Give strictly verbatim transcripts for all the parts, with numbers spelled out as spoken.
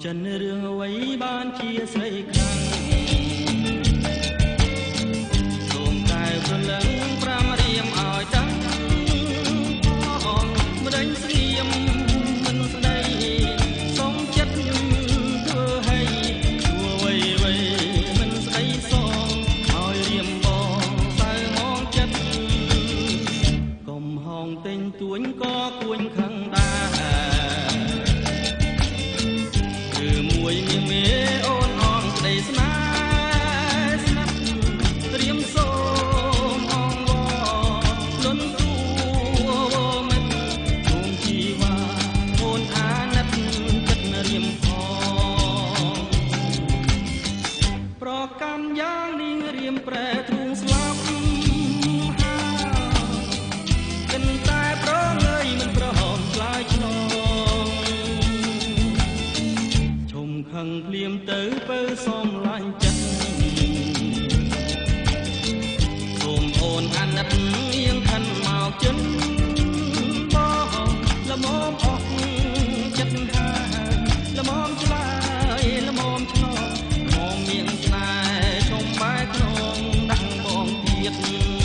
ចិនរឿងអ្វីបានជាស្រីខ្លាំងសូមតែព្រលឹងប្រាំរៀមឲ្យដឹងផងម្ដេចស្ងៀមមិនស្ដីសូមចិត្តធ្វើឲ្យជួអ្វីអ្វីមិនស្ដីសងឲ្យរៀមបងសៅមងចិត្តកុំហងទិញទួញក៏គួញខឹងដែរមួយមានមេអូនអងក្ដីស្នេហ៍ស្នាប់រៀមសូមអងវលន់ទួមិនជុំជីវ៉ាអូនអាណិតចិត្តរៀមផងប្រកាន់យ៉ាងនេះរៀមប្រែទ្រូងស្លាប់ហើយគិនតែប្រងើយមិនប្រហមឆ្លើយឆ្លងខឹងភ្លាមទៅពើសំឡាញ់ចិត្តសូមអូនអាណិតៀងខាន់មកចិនបងល្មមអស់ចិត្តហើយល្មមឆ្លើយល្មមឆ្លងមកមៀងស្នេហ៍ជុំបែកក្នុងដាក់បងទៀត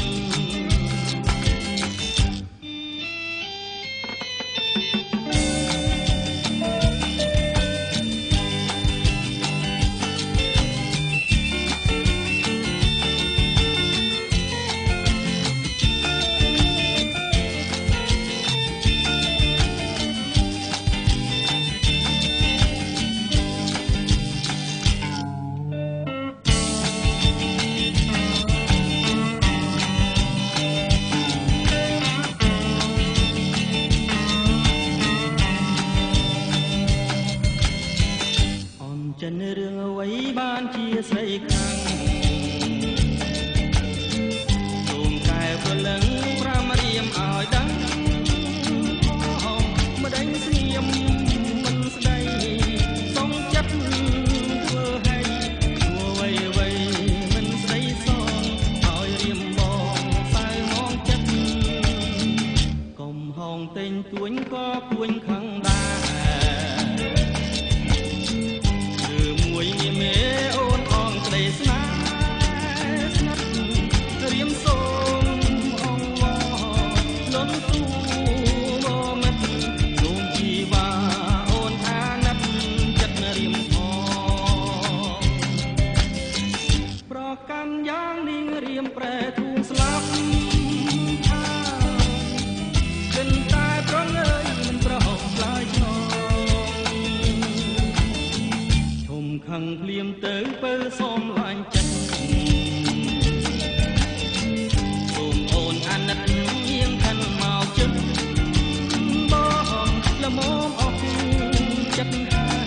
ចិនរឿងអ្វីបានជាស្រីខ្លាំងសូមកែព្រលឹងប្រាំរៀមឲ្យដឹងផងម្ដេចស្ងៀមមិនស្ដីសុំចិត្តធ្វើឲ្យជួអ្វីអ្វីមិនស្ដីសងឲ្យរៀមបងសៅមងចិត្តកុំហងទិញទួញក៏គួញខឹងដែរមួយមានមេអូនអងក្ដីស្នេហ៍ស្នាប់រៀមសូមអងវលន់ទួមិនជុំជីវ៉ាអូនអាណិតចិត្តរៀមផងប្រកាន់យ៉ាងនេះរៀមប្រែធូងស្លាប់គិនតែប្រងើយមិនប្រហោះឆ្លើយឆ្លងខឹងភ្លាមទៅពើសំឡាញ់ចិត្តសូមអូនអាណិតៀងខាន់មកជិតបងល្មមអស់ចិត្តហើយ